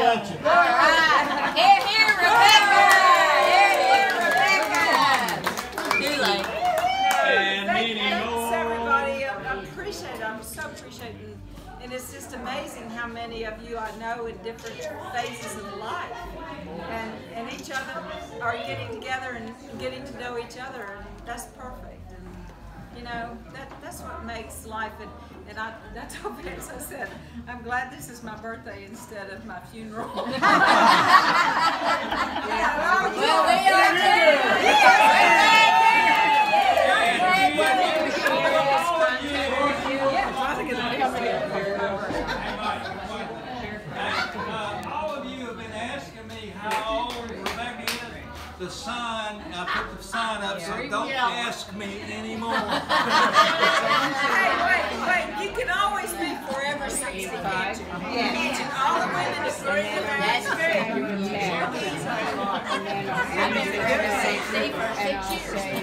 touch it. All right. Here, Rebecca. Here, Rebecca. Too late. Thanks, everybody. I appreciate it. I'm so appreciating. And it's just amazing how many of you I know in different phases of life. And each other are getting together and getting to know each other. And that's perfect. And, you know, that's what makes life. And I told parents, I said, I'm glad this is my birthday instead of my funeral. Well, we are too. All of you have been asking me how old Rebecca is. The sign, I put the sign up, so don't ask me anymore. Hey, wait, you can always be forever 60, can't you? And all the women agree with that. That's true. I've been forever 60 for 6 years.